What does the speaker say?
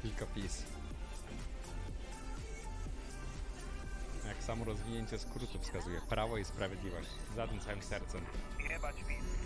Tylko PiS. Jak samo rozwinięcie skrótu wskazuje. Prawo i Sprawiedliwość. Za tym całym sercem. Jebać PiS.